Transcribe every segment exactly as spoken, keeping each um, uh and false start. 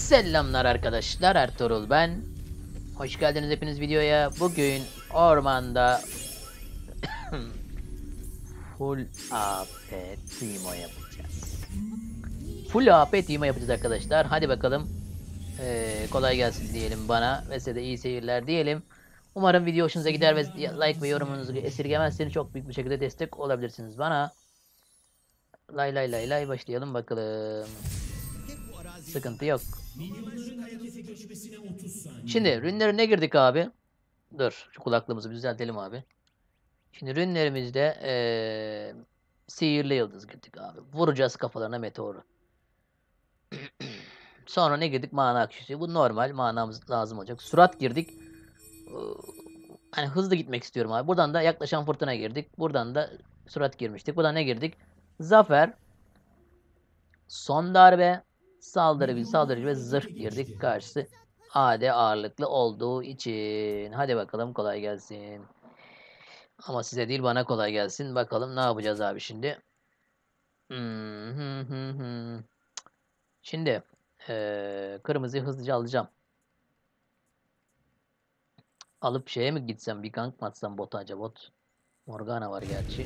Selamlar arkadaşlar, Ertuğrul ben. Hoş geldiniz hepiniz videoya. Bugün ormanda full A P Timo yapacağız. Full A P Timo yapacağız arkadaşlar. Hadi bakalım. Ee, kolay gelsin diyelim bana ve size de iyi seyirler diyelim. Umarım video hoşunuza gider ve like ve yorumunuzu esirgemezseniz çok büyük bir şekilde destek olabilirsiniz bana. Lay lay lay lay başlayalım bakalım. Sıkıntı yok. Şimdi rünlerine girdik abi. Dur şu kulaklığımızı bir düzeltelim abi. Şimdi rünlerimizde ee, sihirli yıldız girdik abi. Vuracağız kafalarına meteoru. Sonra ne girdik? Mana akışı. Bu normal. Manamız lazım olacak. Surat girdik. Ee, Hani hızlı gitmek istiyorum abi. Buradan da yaklaşan fırtına girdik. Buradan da surat girmiştik. Buradan ne girdik? Zafer. Son darbe. Saldırı bir saldırıcı ve zırh girdik. Karşısı A D ağırlıklı olduğu için. Hadi bakalım kolay gelsin. Ama size değil bana kolay gelsin. Bakalım ne yapacağız abi şimdi. Hmm, hı, hı, hı. Şimdi eee kırmızıyı hızlıca alacağım. Alıp şeye mi gitsem, bir gank mı atsam bota acaba? Bot Morgana var gerçi.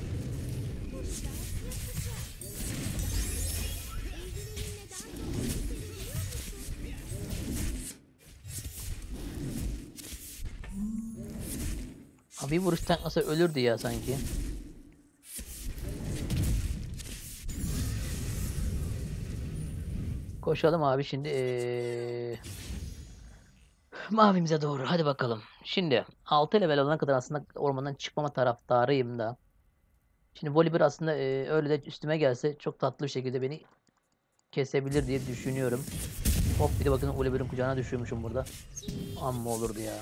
Abi bir vuruş tankmasa ölürdü ya sanki. Koşalım abi şimdi eee mavimize doğru. Hadi bakalım. Şimdi altı level olana kadar aslında ormandan çıkmama taraftarıyım da. Şimdi Volibear aslında eee, öyle de üstüme gelse çok tatlı bir şekilde beni kesebilir diye düşünüyorum. Hop bir de bakın Volibear'ın kucağına düşüyormuşum burada. Amma olurdu ya.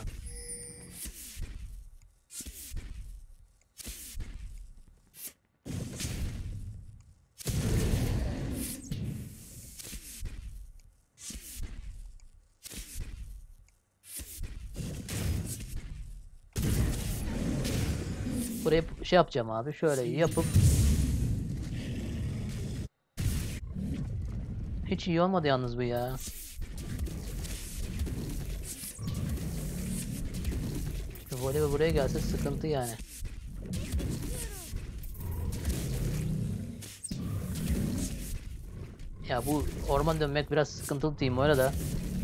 Buraya şey yapacağım abi. Şöyle yapıp hiç iyi olmadı yalnız bu ya. Voley buraya gelse sıkıntı yani. Ya bu orman dönmek biraz sıkıntılı team öyle de.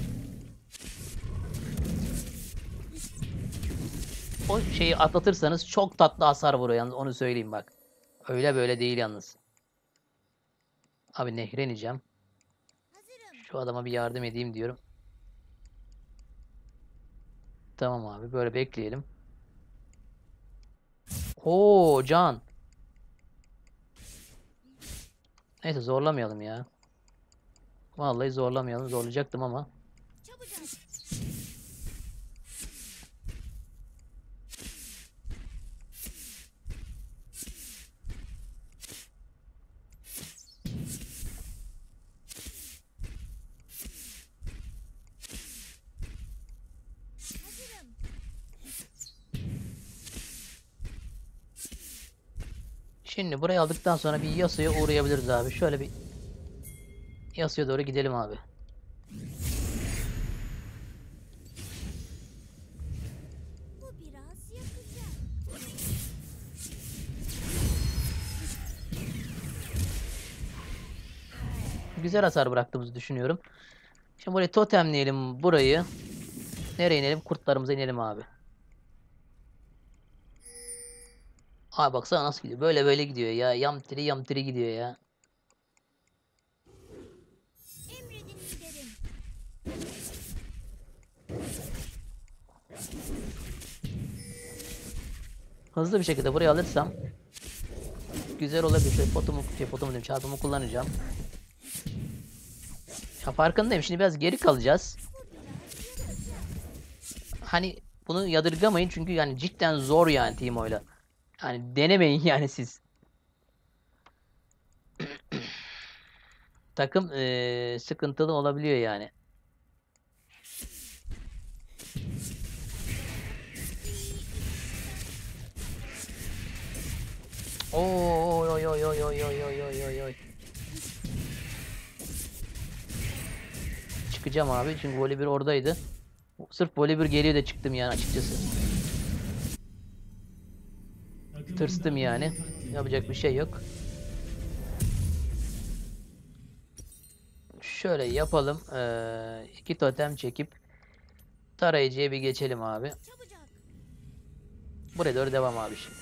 O şeyi atlatırsanız çok tatlı hasar vuruyor yalnız onu söyleyeyim bak. Öyle böyle değil yalnız. Abi nehre ineceğim. Şu adama bir yardım edeyim diyorum. Tamam abi böyle bekleyelim. Oo can. Neyse zorlamayalım ya. Vallahi zorlamayalım. Zorlayacaktım ama. Şimdi burayı aldıktan sonra bir Yasuo'ya uğrayabiliriz abi. Şöyle bir Yasuo'ya doğru gidelim abi. Güzel hasar bıraktığımızı düşünüyorum. Şimdi burayı totemleyelim burayı. Nereye inelim? Kurtlarımıza inelim abi. Abi baksana nasıl gidiyor. Böyle böyle gidiyor ya. Yamtiri yamtiri gidiyor ya. Hızlı bir şekilde burayı alırsam güzel olabilir. Şöyle potumu, şey, potumu diyeyim, çarpımı kullanacağım. Ya farkındayım. Şimdi biraz geri kalacağız. Hani bunu yadırgamayın çünkü yani cidden zor yani Teemo'yla. Yani denemeyin yani siz. Takım ee, sıkıntılı olabiliyor yani. Oy oy oy oy oy oy oy oy oy oy. çıkacağım abi. Çünkü Volibear oradaydı. Sırf Volibear geliyor da çıktım yani açıkçası. Tırstım yani. Yapacak bir şey yok. Şöyle yapalım. Ee, iki totem çekip tarayıcıya bir geçelim abi. Buraya doğru devam abi şimdi.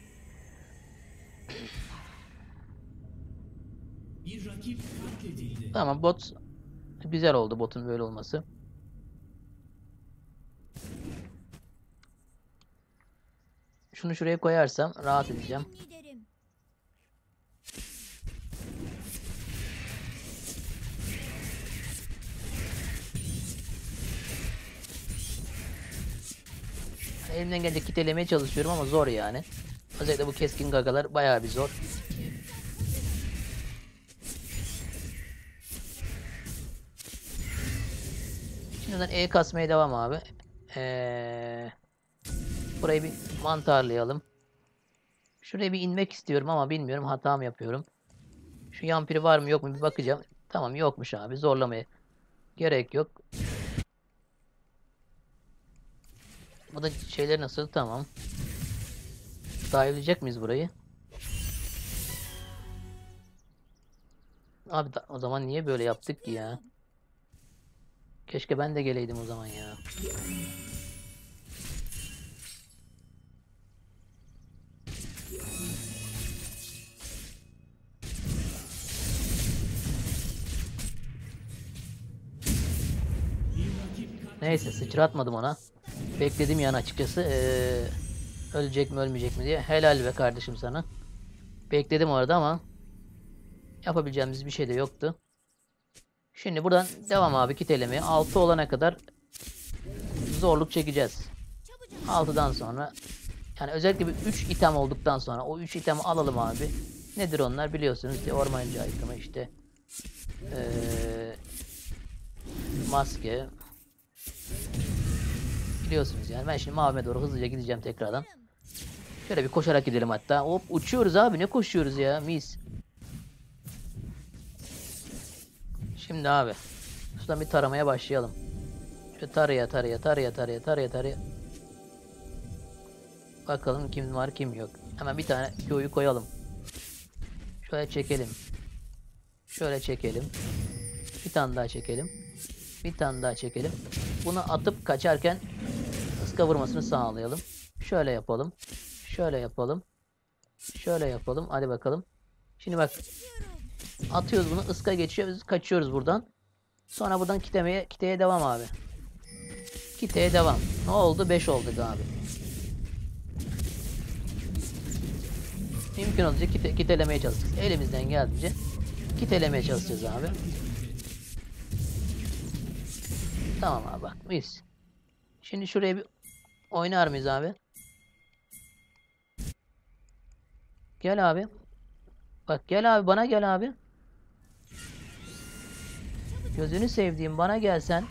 Bir rakip katledildi. Tamam, bot güzel oldu, botun böyle olması. Şunu şuraya koyarsam rahat edeceğim. Elimden gelecek kitelemeye çalışıyorum ama zor yani. Özellikle bu keskin gagalar bayağı bir zor. Şimdiden E kasmaya devam abi. Ee, burayı bir mantarlayalım. Şuraya bir inmek istiyorum ama bilmiyorum, hata mı yapıyorum. Şu yampiri var mı yok mu bir bakacağım. Tamam, yokmuş abi, zorlamaya gerek yok. Bu da şeyler nasıl? Tamam. Dive'layacak mıyız burayı? Abi da, o zaman niye böyle yaptık ki ya? Keşke ben de geleydim o zaman ya. Neyse, sıçratmadım ona. Bekledim yani açıkçası. Ee, ölecek mi ölmeyecek mi diye. Helal be kardeşim sana. Bekledim orada ama yapabileceğimiz bir şey de yoktu. Şimdi buradan devam abi kitelemeye. altı olana kadar zorluk çekeceğiz. altıdan sonra yani özellikle bir üç item olduktan sonra o üç itemi alalım abi. Nedir onlar biliyorsunuz. İşte ormancı itemi işte. Ee, maske. Biliyorsunuz yani. Ben şimdi mavime doğru hızlıca gideceğim tekrardan. Şöyle bir koşarak gidelim hatta. Hop, uçuyoruz abi, ne koşuyoruz ya, mis. Şimdi abi şuradan bir taramaya başlayalım. Şöyle taraya taraya taraya taraya taraya taraya. Bakalım kim var kim yok. Hemen bir tane Q'yu koyalım. Şöyle çekelim. Şöyle çekelim. Bir tane daha çekelim. Bir tane daha çekelim. Bunu atıp kaçarken ıska vurmasını sağlayalım. Şöyle yapalım. Şöyle yapalım. Şöyle yapalım. Hadi bakalım. Şimdi bak. Atıyoruz bunu. Iska geçiyor. Biz kaçıyoruz buradan. Sonra buradan kitemeye, kiteye devam abi. Kiteye devam. Ne oldu? beş oldu abi. Mümkün olunca kite, kitelemeye çalışacağız. Elimizden geldiğince kitelemeye çalışacağız abi. Tamam abi, bak biz. Şimdi şuraya bir oynar mıyız abi? Gel abi. Bak gel abi, bana gel abi. Gözünü sevdiğim, bana gelsen.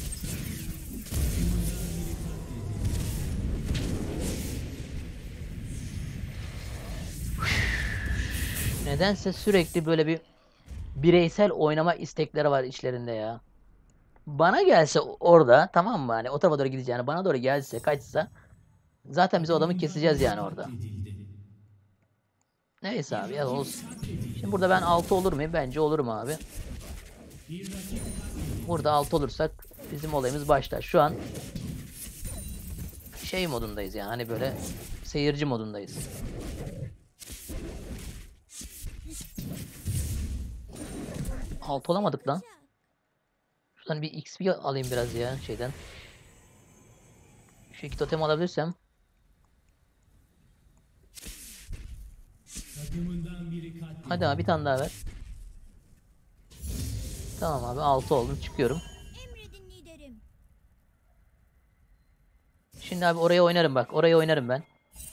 Nedense sürekli böyle bir bireysel oynama istekleri var içlerinde ya. Bana gelse orada, tamam mı, hani o tarafa doğru gideceğini, bana doğru gelse, kaçsa zaten biz o adamı keseceğiz yani orada. Neyse abi ya, olsun. Şimdi burada ben altı olur muyum? Bence olurum abi. Burada altı olursak bizim olayımız başlar. Şu an şey modundayız yani, hani böyle seyirci modundayız. altı olamadık lan. Şuradan bir X P alayım biraz ya şeyden. Şu iki totem alabilirsem. Hadi abi bir tane daha ver. Tamam abi, altı oldum, çıkıyorum. Şimdi abi oraya oynarım bak. Oraya oynarım ben.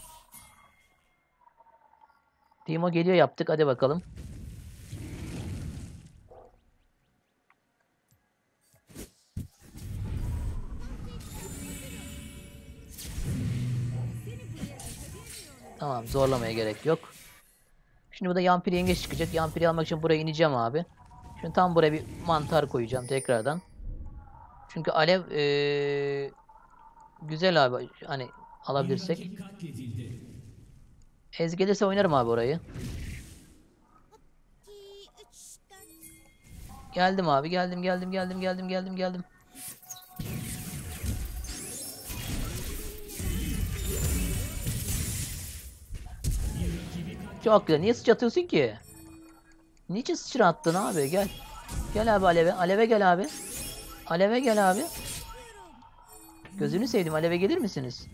Timo geliyor, yaptık, hadi bakalım. Tamam, zorlamaya gerek yok. Şimdi burada yampiri yengeç çıkacak. Yampiri almak için buraya ineceğim abi. Şimdi tam buraya bir mantar koyacağım tekrardan. Çünkü alev eee, güzel abi. Hani Bir alabilirsek. rakip katledildi. Ez gelirse oynarım abi orayı. Geldim abi. Geldim geldim geldim geldim geldim geldim. Çok güzel. Niye sıçratıyorsun ki? Niçin sıçra attın abi? Gel. Gel abi aleve. Aleve gel abi. Aleve gel abi. Gözünü sevdim. Aleve gelir misiniz?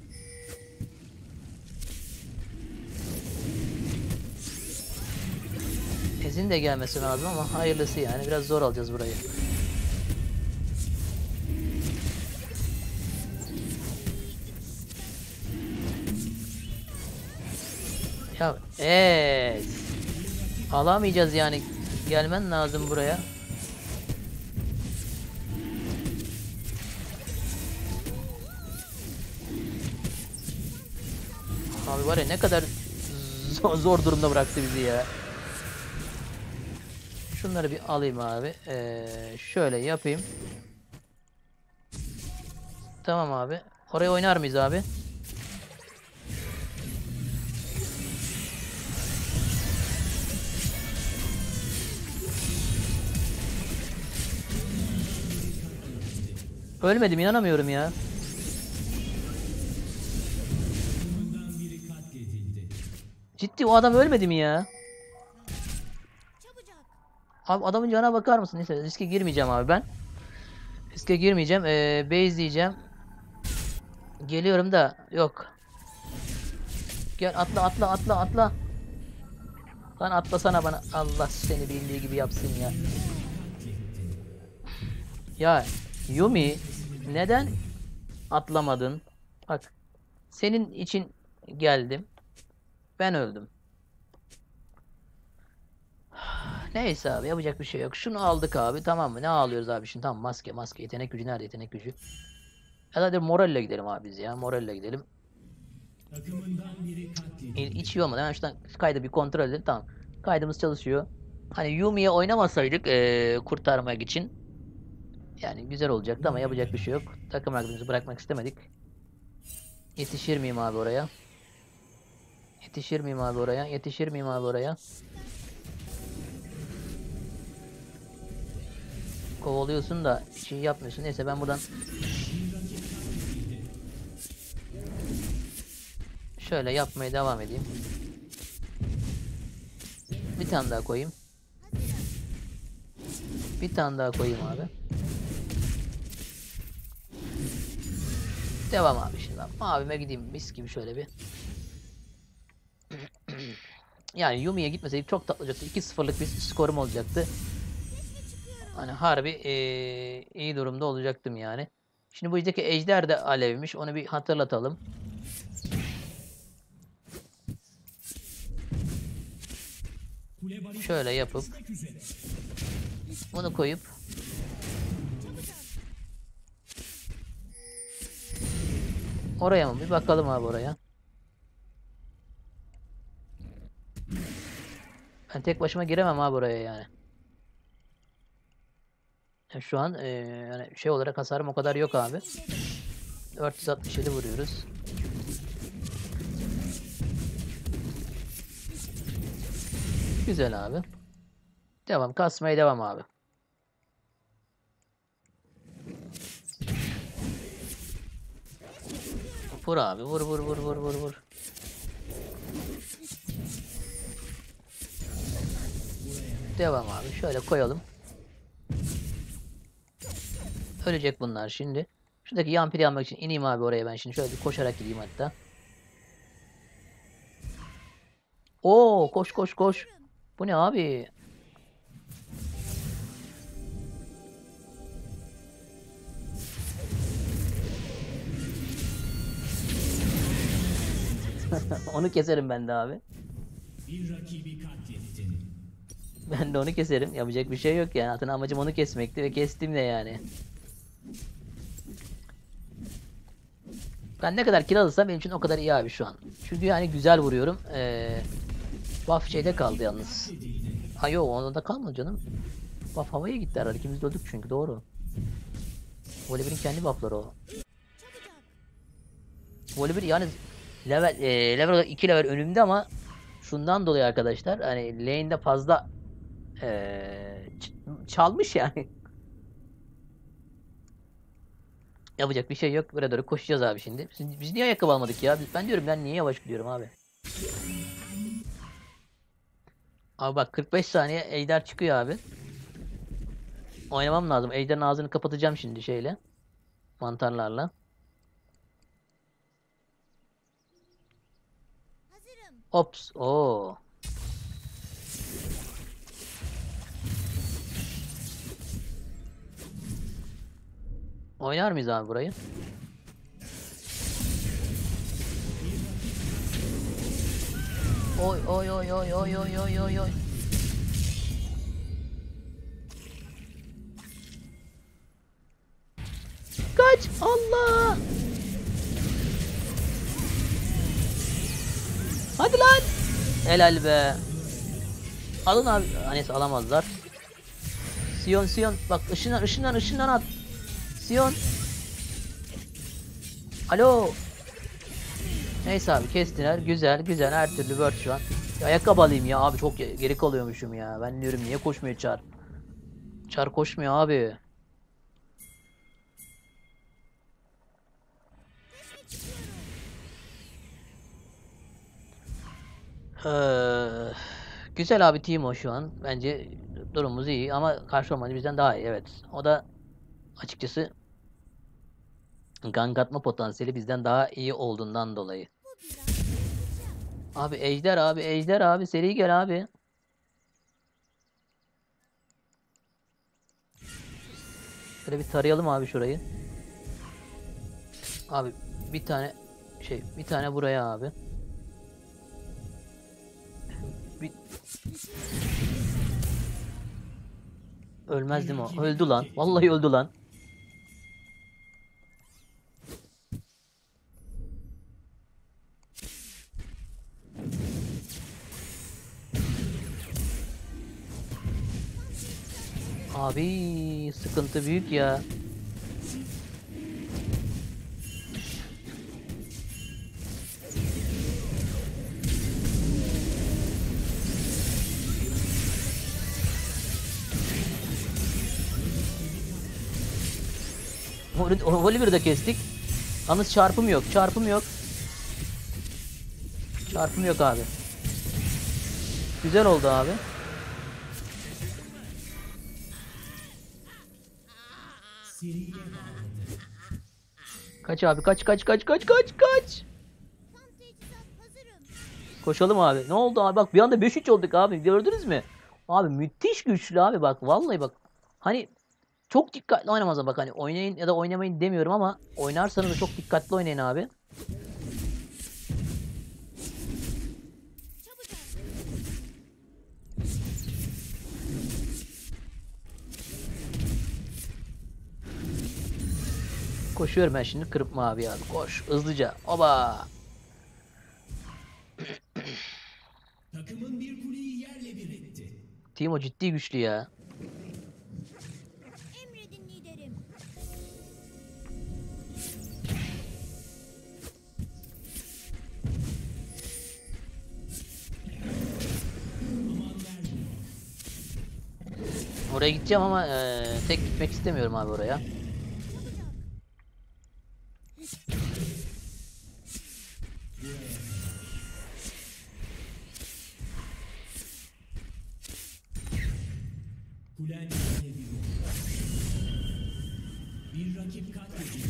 Ezin de gelmesi lazım ama hayırlısı yani. Biraz zor alacağız burayı. Ya eee alamayacağız yani. Gelmen lazım buraya. Abi var ya ne kadar zor, zor durumda bıraktı bizi ya. Şunları bir alayım abi. Ee, şöyle yapayım. Tamam abi. Oraya oynar mıyız abi? Ölmedim, inanamıyorum ya. Takımından biri katledildi. Ciddi o adam ölmedi mi ya? Abi adamın canına bakar mısın? Neyse riske girmeyeceğim abi ben. Riske girmeyeceğim. Ee, base diyeceğim. Geliyorum da yok. Gel atla atla atla atla. Lan atlasana bana. Allah seni bildiği gibi yapsın ya. Ya Yumi neden atlamadın? Bak senin için geldim. Ben öldüm. Neyse abi yapacak bir şey yok. Şunu aldık abi, tamam mı? Ne ağlıyoruz abi şimdi? Tamam, maske maske. Yetenek gücü nerede, yetenek gücü? Ya hadi moralle gidelim abi biz ya. Moralle gidelim. Takımından biri katledildi. İ- İç iyi olmadı. Hemen şuradan kaydı bir kontrol edelim. Tamam. Kaydımız çalışıyor. Hani Yumi'ye oynamasaydık eee, kurtarmak için yani güzel olacaktı ama yapacak bir şey yok. Takım arkadaşımızı bırakmak istemedik. Yetişir miyim abi oraya? Yetişir miyim abi oraya? Yetişir miyim abi oraya? Kovalıyorsun da bir şey yapmıyorsun. Neyse ben buradan şöyle yapmaya devam edeyim. Bir tane daha koyayım. Bir tane daha koyayım abi. Devam abi şimdi. Mavime gideyim mis gibi şöyle bir. Yani Yumi'ye gitmeseydik çok tatlı olacaktı. iki sıfırlık bir skorum olacaktı. Hani harbi eee, iyi durumda olacaktım yani. Şimdi bu yüzdeki ejder de alevmiş. Onu bir hatırlatalım. Kule barikatı Şöyle yapıp düşmek üzere. bunu koyup oraya mı? Bir bakalım abi oraya. Ben tek başıma giremem abi buraya yani. Yani şu an eee, yani şey olarak hasarım o kadar yok abi. dört yüz altmış yedi vuruyoruz. Güzel abi. Devam. Kasmaya devam abi. Vur abi. Vur vur vur vur vur vur. Devam abi. Şöyle koyalım. Ölecek bunlar şimdi. Şuradaki yampiri almak için ineyim abi oraya ben şimdi. Şöyle bir koşarak gideyim hatta. Oo koş koş koş. Bu ne abi? Onu keserim ben de abi. Bir rakibi katlettin. Ben de onu keserim. Yapacak bir şey yok yani. Zaten amacım onu kesmekti ve kestim de yani. Ben ne kadar kill alırsam benim için o kadar iyi abi şu an. Çünkü yani güzel vuruyorum. Ee, buff şeyde kaldı yalnız. Ha yok onda da kalmadı canım. Buff havaya gitti herhalde. İkimiz de öldük çünkü doğru. Volibear'in kendi buff'ları o. Volibear yani level e, level iki level önümde ama şundan dolayı arkadaşlar hani lane'de fazla e, ç- çalmış yani. Yapacak bir şey yok. Buraya doğru koşacağız abi şimdi. Biz, biz niye ayakkabı almadık ya? Biz- Ben diyorum ben niye yavaş gidiyorum abi. Abi bak kırk beş saniye ejder çıkıyor abi. Oynamam lazım. Ejderin ağzını kapatacağım şimdi şeyle. Mantarlarla. Ops. Oo. Oynar mıyız abi burayı? Oy oy oy oy oy oy oy oy oy. Kaç! Allah! Hadi lan! Helal be. Alın abi. Neyse alamazlar. Sion Sion. Bak ışından ışından ışından at. Sion. Alo. Neyse abi kestiler. Güzel güzel her türlü word şu an. Ya, ayakkabı alayım ya abi çok geri kalıyormuşum ya. Ben diyorum niye koşmuyor Çar? Çar koşmuyor abi. Ee, güzel abi Timo şu an. Bence durumumuz iyi ama karşı ormancı bizden daha iyi evet. O da açıkçası gank atma potansiyeli bizden daha iyi olduğundan dolayı. Abi ejder abi ejder abi seri gel abi. Böyle bir tarayalım abi şurayı. Abi bir tane şey bir tane buraya abi. Bir... Ölmez değil mi o? Öldü lan. Vallahi öldü lan. Abi sıkıntı büyük ya. Oliver'ı da kestik. Yalnız çarpım yok. Çarpım yok. Çarpım yok abi. Güzel oldu abi. Seriye bağladı. Kaç abi kaç kaç kaç kaç kaç kaç. Koşalım abi. Ne oldu abi? Bak bir anda beş üç olduk abi. Gördünüz mü? Abi müthiş güçlü abi bak. Vallahi bak. Hani çok dikkatli oynamaz bak hani oynayın ya da oynamayın demiyorum ama oynarsanız da çok dikkatli oynayın abi. Koşuyorum ben şimdi kırpma abi abi. Koş hızlıca. Oba. Takımın bir kuleyi yerle bir etti. Timo ciddi güçlü ya. Emredin liderim. Aman vermiyor. Oraya gideceğim ama eee, tek gitmek istemiyorum abi oraya. Kulen yerle bir oldu. Bir rakip katledildi.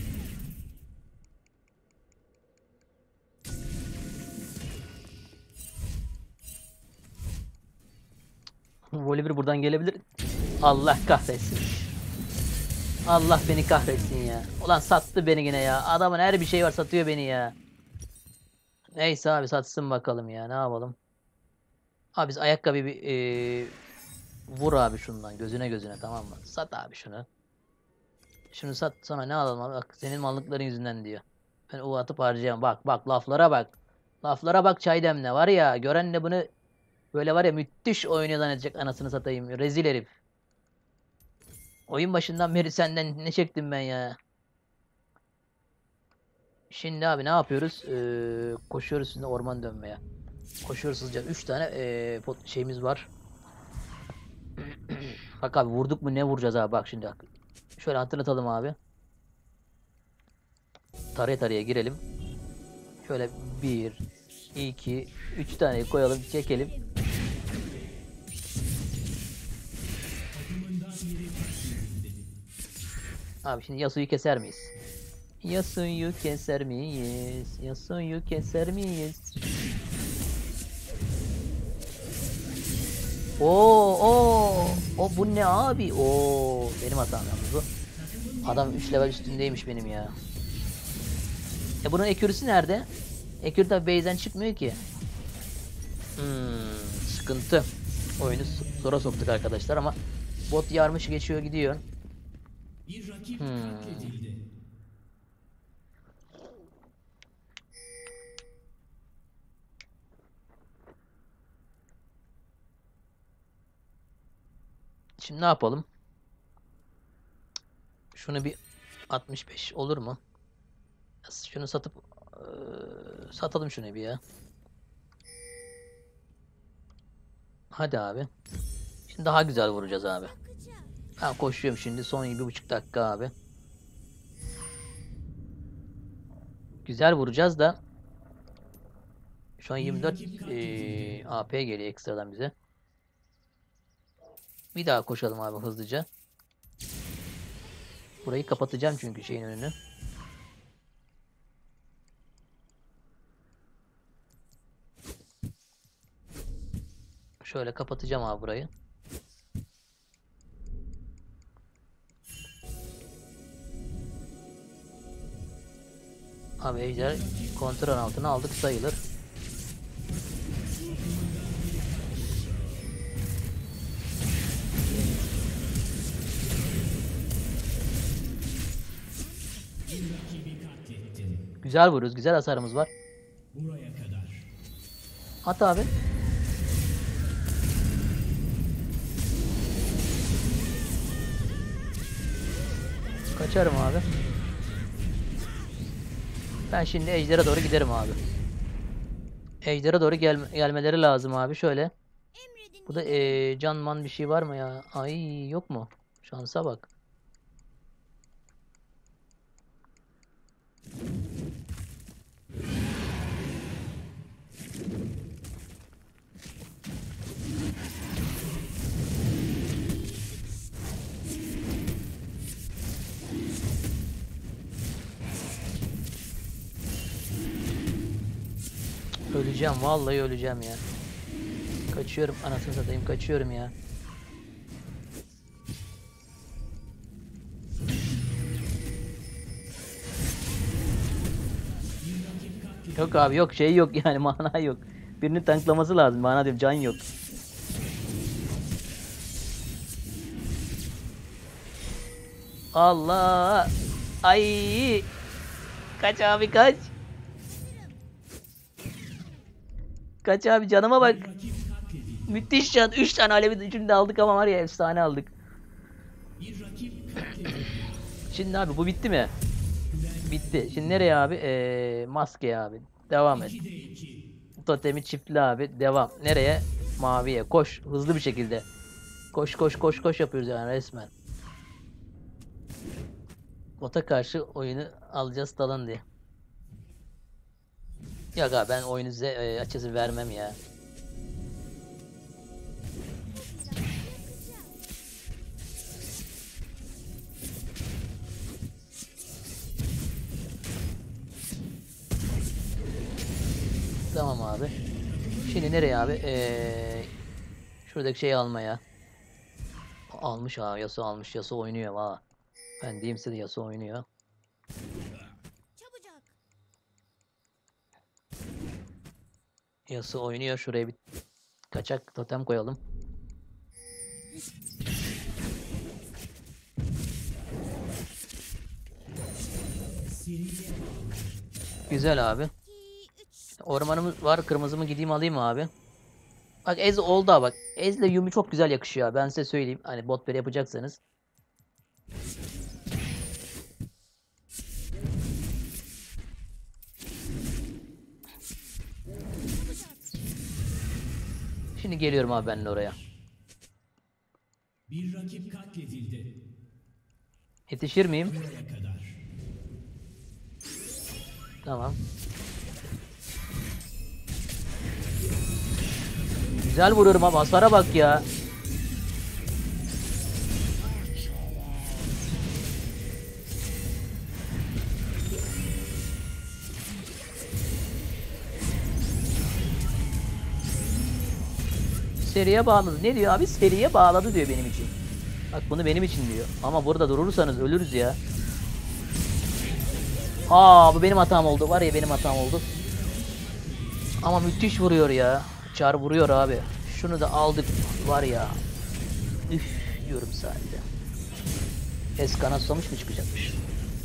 Volibear buradan gelebilir. Allah kahretsin. Allah beni kahretsin ya. Ulan sattı beni yine ya. Adamın her bir şey var satıyor beni ya. Neyse abi satsın bakalım ya. Ne yapalım? Abi biz ayakkabı bir eee, vur abi şundan gözüne gözüne tamam mı? Sat abi şunu. Şunu sat sonra ne alalım abi? Bak senin mallıkların yüzünden diyor. Ben o atıp harcayamam. Bak bak laflara bak. Laflara bak çay demle var ya. Gören de bunu böyle var ya müthiş oynuyor zannedecek anasını satayım. Rezil herif. Oyun başından beri senden ne çektim ben ya. Şimdi abi ne yapıyoruz? Ee, koşuyoruz şimdi orman dönmeye. Koşuyoruz hızlıca. üç tane ee, pot şeyimiz var. Bak abi vurduk mu ne vuracağız abi bak şimdi. Bak. Şöyle hatırlatalım abi. Taraya taraya girelim. Şöyle bir, iki, üç tane koyalım, çekelim. Abi şimdi Yasuo'yu keser miyiz? Yasuo'yu keser miyiz? Yasuo'yu keser miyiz? Oo, oo, o bu ne abi? Oo, benim hatam yalnız bu. Adam üç level üstündeymiş benim ya. E bunun ekürüsü nerede? Ekürü tabi base'den çıkmıyor ki. Hmm, sıkıntı. Oyunu zora soktuk arkadaşlar ama bot yarmış geçiyor gidiyor. Bir rakip Hmm. katledildi. Şimdi ne yapalım? Şunu bir altmış beş olur mu? Şunu satıp eee, satalım şunu bir ya. Hadi abi. Şimdi daha güzel vuracağız abi. Ben koşuyorum şimdi son bir buçuk dakika abi. Güzel vuracağız da şu an yirmi dört eee, A P geliyor ekstradan bize. Bir daha koşalım abi hızlıca. Burayı kapatacağım çünkü şeyin önünü. Şöyle kapatacağım abi burayı. Abi ejder kontrol altına aldık sayılır. Güzel vuruyoruz. Güzel hasarımız var. Buraya kadar. At abi. Kaçarım abi. Ben şimdi ejdere doğru giderim abi. Ejdere doğru gel gelmeleri lazım abi. Şöyle. Bu da ee, canman bir şey var mı ya? Ay yok mu? Şansa bak. Öleceğim. Vallahi öleceğim ya. Kaçıyorum. Anasını satayım. Kaçıyorum ya. Yok abi yok. Şey yok yani. Mana yok. Birinin tanklaması lazım. Mana diyorum. Can yok. Allah. Ay. Kaç abi kaç. Kaç abi canıma bak. Rakip katledildi. Müthiş can. üç tane alevi üçünü de aldık ama var ya efsane aldık. Bir rakip katledildi. Şimdi abi bu bitti mi? Bitti. Şimdi nereye abi? Ee, maske abi. Devam et. iki de iki. Totemi çiftli abi. Devam. Nereye? Maviye. Koş. Hızlı bir şekilde. Koş koş koş koş yapıyoruz yani resmen. Bota karşı oyunu alacağız talan diye. Yok abi ben oyunu size e, açısı vermem ya. Tamam abi. Şimdi nereye abi? Ee, şuradaki şeyi almaya. Almış abi. Yasuo almış. Yasuo oynuyor valla. Ben diyeyim size de Yasuo oynuyor. Çabucak. Yasuo oynuyor. Şuraya bir kaçak totem koyalım. Güzel abi. iki, üç. Ormanımız var. Kırmızımı gideyim alayım abi. Bak Ez oldu ha bak. Ez'le Yumi çok güzel yakışıyor abi. Ben size söyleyeyim. Hani bot beri yapacaksanız. Şimdi geliyorum abi ben de oraya. Bir rakip katledildi. Yetişir miyim? Buraya kadar. Tamam. Güzel vuruyorum abi. Hasara bak ya. Seriye bağladı. Ne diyor abi? Seriye bağladı diyor benim için. Bak bunu benim için diyor. Ama burada durursanız ölürüz ya. Aa bu benim hatam oldu. Var ya benim hatam oldu. Ama müthiş vuruyor ya. Çar vuruyor abi. Şunu da aldık. Var ya. Üf diyorum sadece. Eskana susamış mı çıkacakmış?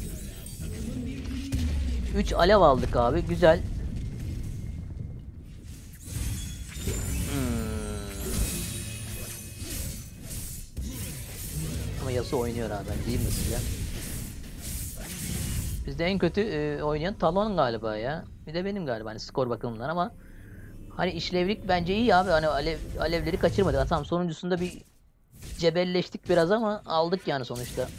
üç alev aldık abi. Güzel. Hmm. Ama Yasuo oynuyor abi. Ben diyeyim mi size? Bizde en kötü e, oynayan Talon galiba ya. Bir de benim galiba hani skor bakımından ama hani işlevlik bence iyi abi. Hani alev, alevleri kaçırmadık. Tamam sonuncusunda bir cebelleştik biraz ama aldık yani sonuçta.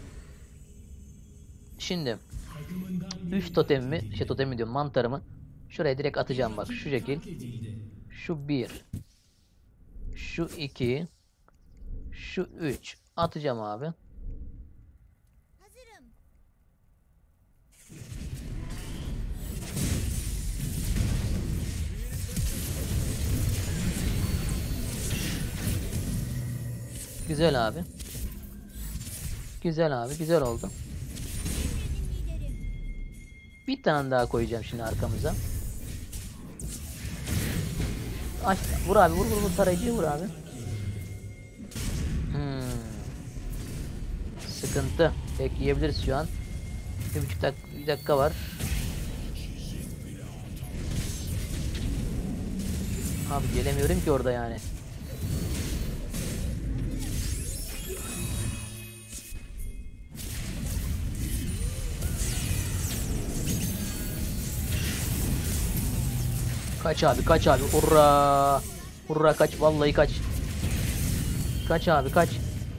Şimdi üç totemimi, şey totemi diyorum mantarımı şuraya direkt atacağım bak şu şekil. Şu bir. Şu iki. Şu üç. Atacağım abi. Hazırım. Güzel abi. Güzel abi. Güzel oldu. Liderim. Bir tane daha koyacağım şimdi arkamıza. Aç, vur abi vur vur vur tarayıcıyı vur abi. Hmm. Sıkıntı. Tek yiyebiliriz şu an. Bir buçuk dak bir dakika var. Abi gelemiyorum ki orada yani. Kaç abi kaç abi. Hurra. Hurra kaç vallahi kaç. Kaç abi kaç.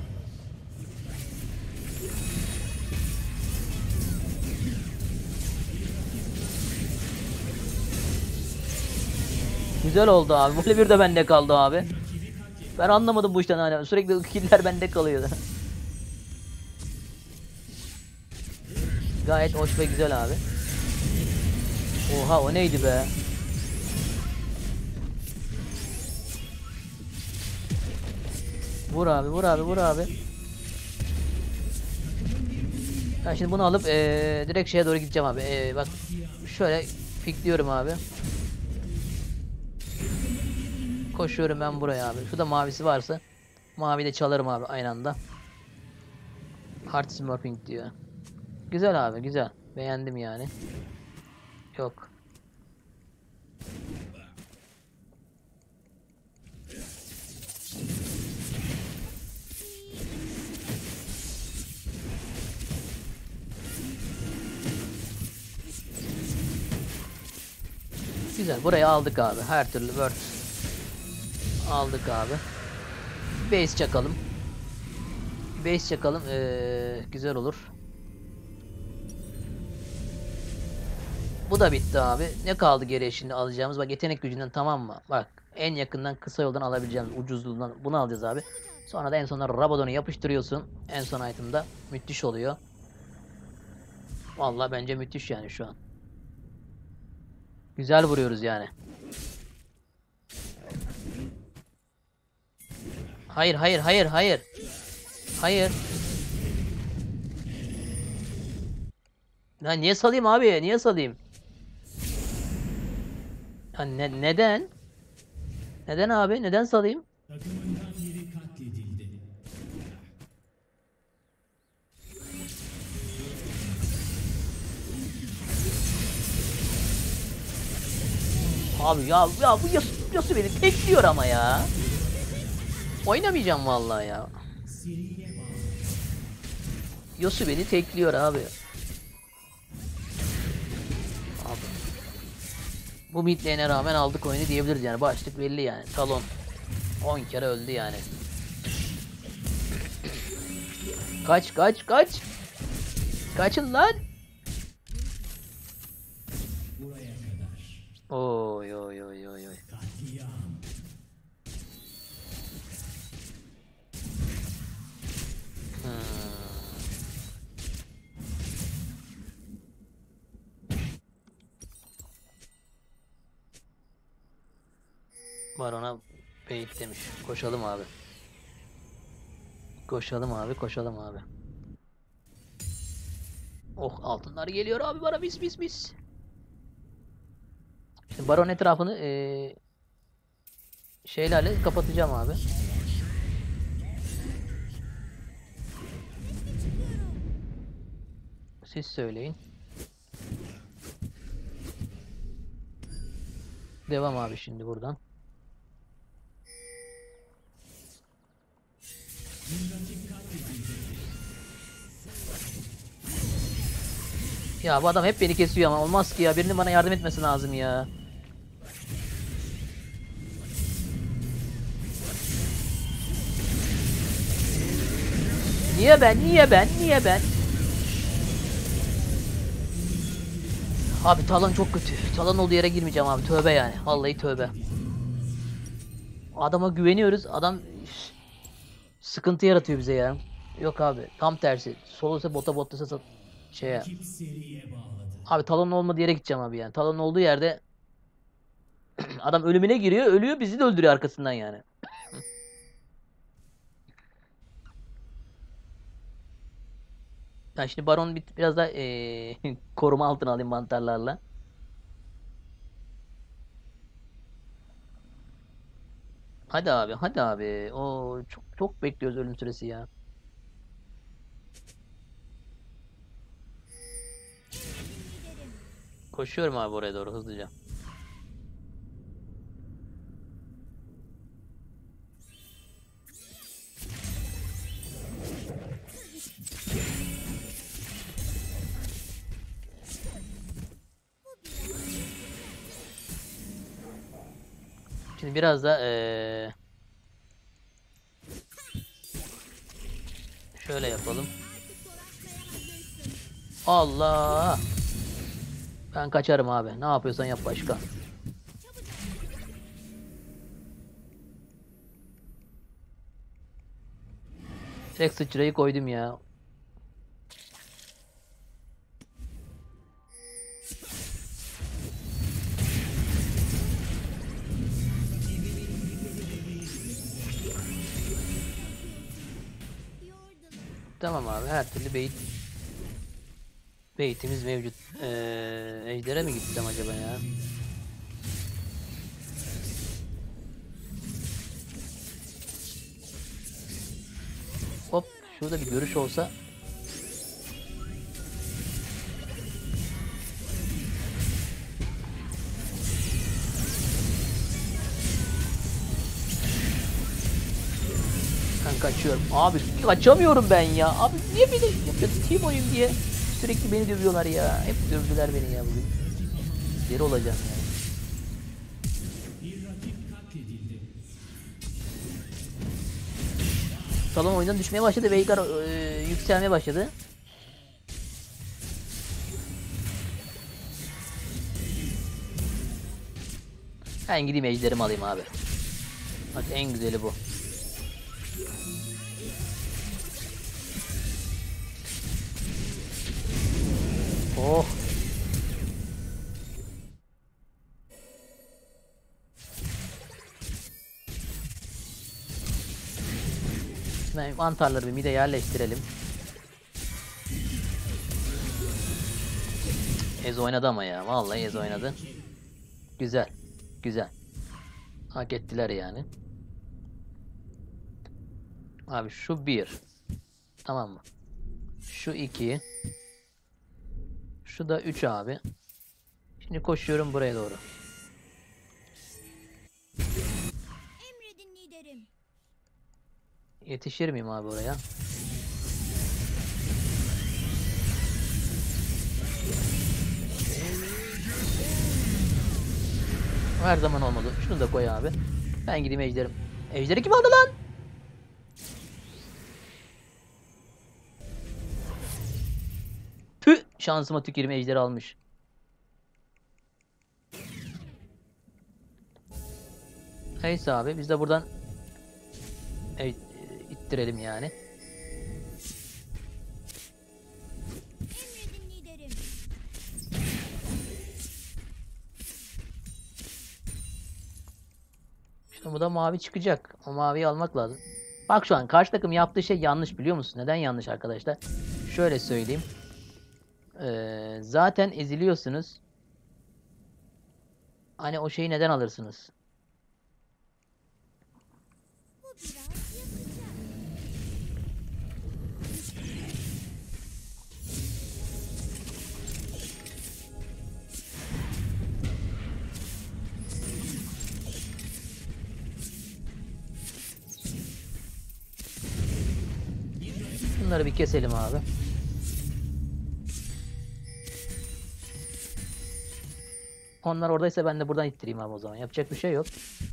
Güzel oldu abi. Böyle bir de bende kaldı abi. Ben anlamadım bu işten hani. Sürekli killer bende kalıyordu. Gayet hoş ve güzel abi. Oha o neydi be? Vur abi vur abi vur abi. Ben şimdi bunu alıp ee, direkt şeye doğru gideceğim abi. Ee, bak şöyle pikliyorum abi. Koşuyorum ben buraya abi. Şurada mavisi varsa mavi de çalarım abi aynı anda. Heart Smurfing diyor. Güzel abi güzel. Beğendim yani. Yok. Güzel. Burayı aldık abi. Her türlü word. Aldık abi. Base çakalım. Base çakalım. Ee, güzel olur. Bu da bitti abi. Ne kaldı geriye şimdi alacağımız? Bak yetenek gücünden tamam mı? Bak en yakından kısa yoldan alabileceğimiz ucuzluğundan bunu alacağız abi. Sonra da en sonunda Rabadon'u yapıştırıyorsun. En son item'da müthiş oluyor. Vallahi bence müthiş yani şu an. Güzel vuruyoruz yani. Hayır hayır hayır hayır. Hayır. Ya niye salayım abi? Niye salayım? Ya ne, neden? Neden abi? Neden salayım? Takımından biri katledildi. Abi ya ya bu Yasuo, Yasuo beni tekliyor ama ya. Oynamayacağım vallahi ya. Seriye bağlı. Yasuo beni tekliyor abi. Abi. Bu mid lane'e rağmen aldık oyunu diyebiliriz yani. Başlık belli yani. Talon. on kere öldü yani. Kaç kaç kaç. Kaçın lan. Buraya kadar. Oy oy oy oy oy. Katliam. Hmm. Barona bait demiş. Koşalım abi. Koşalım abi, koşalım abi. Oh, altınlar geliyor abi bana, mis mis mis. Şimdi baron etrafını eee şeylerle kapatacağım abi. Siz söyleyin. Devam abi şimdi buradan. Ya bu adam hep beni kesiyor ama olmaz ki ya. Birinin bana yardım etmesi lazım ya. Niye ben? Niye ben? Niye ben? Abi Talon çok kötü. Talon olduğu yere girmeyeceğim abi. Tövbe yani. Vallahi tövbe. Adama güveniyoruz. Adam üf, sıkıntı yaratıyor bize ya. Yok abi. Tam tersi. Soluse bota botlasa sat şeye. Rakip seriye bağladı. Abi Talon olmadığı yere gideceğim abi yani. Talon olduğu yerde adam ölümüne giriyor. Ölüyor. Bizi de öldürüyor arkasından yani. Ben şimdi Baron bir, biraz da eee, koruma altına alayım mantarlarla. Hadi abi, hadi abi. O çok çok bekliyoruz ölüm süresi ya. Koşuyorum abi oraya doğru hızlıca. Şimdi biraz da eee, şöyle yapalım. Allah! Ben kaçarım abi. Ne yapıyorsan yap başka. Direkt sıçrayı koydum ya. Tamam abi, her türlü bait baitimiz mevcut. Ee, Ejder'e mi gitsem acaba ya? Hop, şurada bir görüş olsa. Ben kaçıyorum. Abi kaçamıyorum ben ya. Abi niye beni yapıyorsun team oyun diye? Sürekli beni dövüyorlar ya. Hep dövdüler beni ya bugün. Deli olacağım ya. Bir rakip katledildi. Salon oyundan düşmeye başladı. Veigar e, yükselmeye başladı. Ben gideyim ejderimi alayım abi. Bak en güzeli bu. Oh. Şimdi mantarları bir mide yerleştirelim. Ez oynadı ama ya. Vallahi Ez oynadı. Güzel. Güzel. Hak ettiler yani. Abi şu bir. Tamam mı? Şu iki. Şu da üç abi. Şimdi koşuyorum buraya doğru. Emredin liderim. Yetişir miyim abi oraya? Her zaman olmadı. Şunu da koy abi. Ben gideyim ejderim. Ejderi kim aldı lan? Tüh, şansıma tükürüm, ejderi almış. Neyse abi biz de buradan e, ittirelim yani. Emredin liderim. Şimdi bu da mavi çıkacak. O maviyi almak lazım. Bak şu an karşı takım yaptığı şey yanlış, biliyor musun? Neden yanlış arkadaşlar? Şöyle söyleyeyim. Ee, zaten eziliyorsunuz. Hani o şeyi neden alırsınız? Bu biraz yakacak. Bunları bir keselim abi. Onlar oradaysa ben de buradan ittireyim abi o zaman. Yapacak bir şey yok.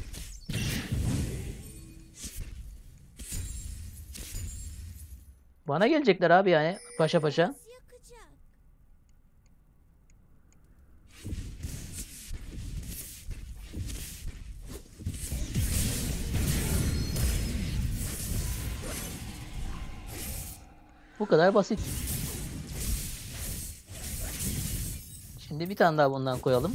Bana gelecekler abi yani. Paşa paşa. Yakacak. Bu kadar basit. Şimdi bir tane daha bundan koyalım.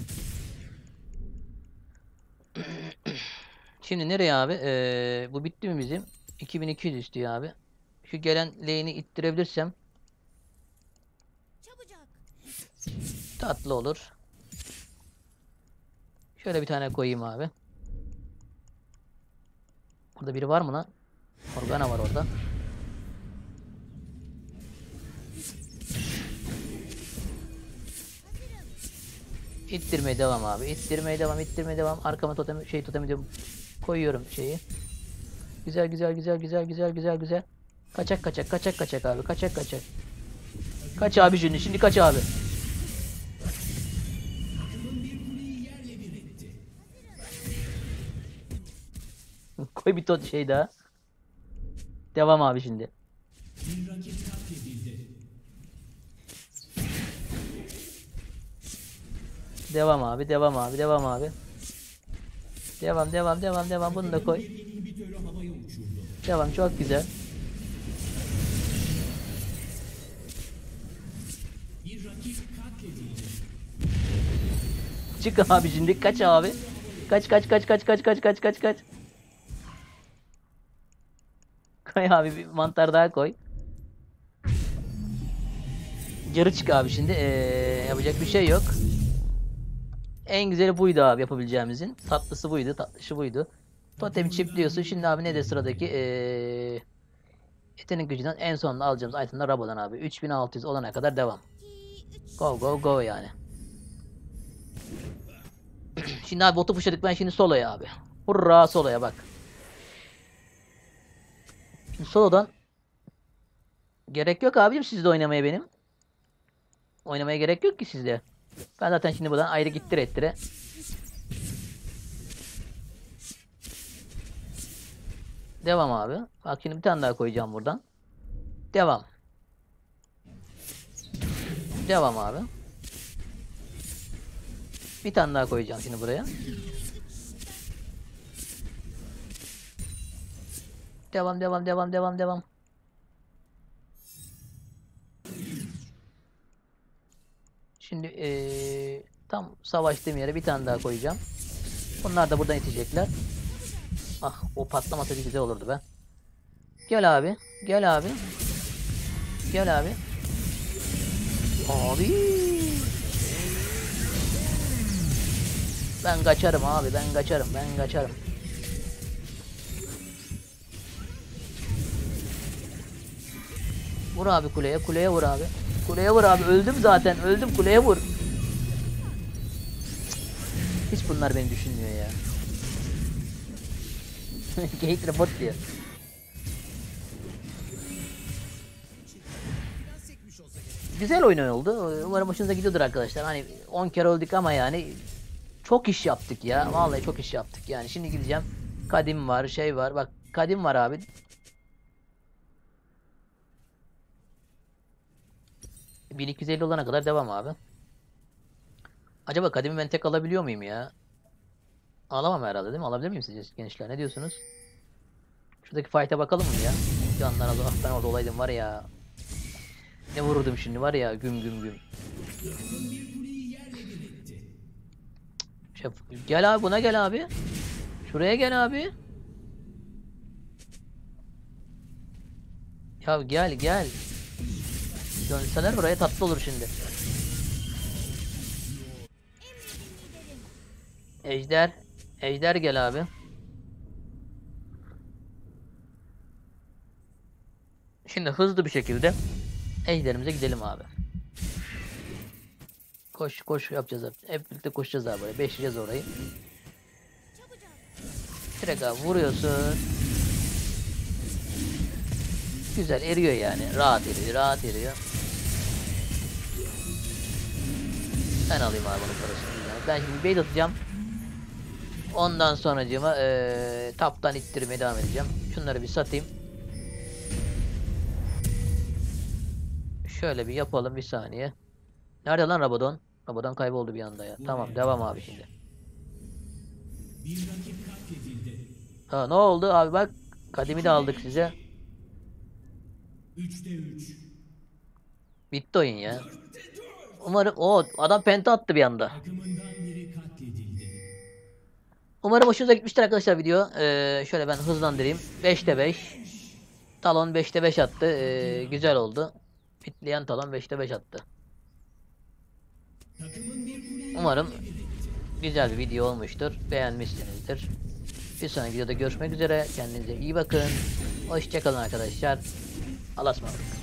Şimdi nereye abi? Ee, bu bitti mi bizim? iki bin iki yüz istiyor abi. Şu gelen lane'i ittirebilirsem Çabucak. tatlı olur. Şöyle bir tane koyayım abi. Burada biri var mı lan? Morgana var orada. İttirmeye devam abi. İttirmeye devam, ittirmeye devam. Arkama totem şey totem diyorum. Koyuyorum şeyi. Güzel güzel güzel güzel güzel güzel güzel. Kaçak kaçak kaçak kaçak abi. Kaçak kaçak. Kaç abi şimdi. Şimdi kaç abi. Takımın bir kuleyi yerle bir etti. Koy bir tot şey daha. Devam abi şimdi. Bir rakip katledildi. Devam abi, devam abi, devam abi. Devam, devam, devam, devam. Bunu da koy. Bir inhibitörü havaya uçurdu. Devam, çok güzel. Bir rakip katledildi. Çık abi şimdi. Kaç abi. Kaç kaç kaç kaç kaç kaç kaç kaç kaç. Koy abi, bir mantar daha koy. Yarı çık abi şimdi. Ee, yapacak bir şey yok. En güzeli buydu abi yapabileceğimizin. Tatlısı buydu, tatlışı buydu. Totemi çiftliyorsun. Şimdi abi ne de sıradaki ee, yetenek gücünden en sonunda alacağımız itemler Rabo'dan abi. üç bin altı yüz olana kadar devam. iki, üç. Go go go yani. Şimdi abi botu pushladık, ben şimdi soloya abi. Hurra soloya bak. Şimdi solodan gerek yok abicim sizde oynamaya benim. Oynamaya gerek yok ki sizde. Ben zaten şimdi buradan ayrı gittir ettire. Devam abi. Bak şimdi bir tane daha koyacağım buradan. Devam. Devam abi. Bir tane daha koyacağım şimdi buraya. Devam devam devam devam devam. Şimdi ee, tam savaştığım yere bir tane daha koyacağım. Bunlar da buradan itecekler. Ah, o patlamasaydı güzel olurdu be. Gel abi. Gel abi. Gel abi. Abi. Ben kaçarım abi. Ben kaçarım. Ben kaçarım. Vur abi kuleye. Kuleye vur abi. Kuleye vur abi. Öldüm zaten. Öldüm. Kuleye vur. Hiç bunlar beni düşünmüyor ya. Gate report diyor. Güzel oyun oldu. Umarım hoşunuza gidiyordur arkadaşlar. Hani on kere öldük ama yani çok iş yaptık ya. Vallahi çok iş yaptık yani. Şimdi gideceğim. Kadim var, şey var. Bak kadim var abi. bin iki yüz elli olana kadar devam abi. Acaba kadimi ben tek alabiliyor muyum ya? Alamam herhalde değil mi? Alabilir miyim sizce gençler? Ne diyorsunuz? Şuradaki fight'a bakalım mı ya? Canlar az. Ah ben orada olaydım var ya. Ne vururdum şimdi var ya güm güm güm. Takımın bir kuleyi yerle bir etti. Şef, gel abi buna gel abi. Şuraya gel abi. Ya gel gel. Dönseler oraya tatlı olur şimdi. Emredin liderim. Ejder. Ejder gel abi. Şimdi hızlı bir şekilde ejderimize gidelim abi. Koş koş yapacağız abi. Hep birlikte koşacağız abi böyle. Beşleyeceğiz orayı. Çabucak. Direkt abi vuruyorsun. Güzel eriyor yani. Rahat eriyor. Rahat eriyor. Ben alayım abi bunun parasını. Yani ben şimdi bait atacağım. Ondan sonracığıma ee, taptan ittirmeye devam edeceğim. Şunları bir satayım. Şöyle bir yapalım bir saniye. Nerede lan Rabadon? Rabadon kayboldu bir anda ya. Tamam devam abi şimdi. Bir rakip katledildi. Ha, ne oldu abi bak. Kadimi de aldık size. Üçte üç. Bitti oyun ya. Umarım o adam penta attı bir anda. Takımından biri katledildi. Umarım hoşunuza gitmiştir arkadaşlar video. Ee, şöyle ben hızlandırayım. beşte beş. Talon beşte beş attı. Ee, güzel oldu. Fitleyen talon beşte beş attı. Takımın bir kuleyi Umarım güzel bir video olmuştur. Beğenmişsinizdir. Bir sonraki videoda görüşmek üzere. Kendinize iyi bakın. Hoşçakalın arkadaşlar. Allah'a ısmarladık.